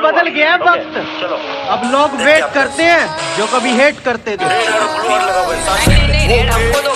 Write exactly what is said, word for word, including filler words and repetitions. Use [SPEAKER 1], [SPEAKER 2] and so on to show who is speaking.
[SPEAKER 1] बदल गया है वक्त।
[SPEAKER 2] चलो
[SPEAKER 1] अब लोग वेट करते हैं जो कभी हेट करते थे।
[SPEAKER 2] रेड और ब्लू और लगा भाई साथ में।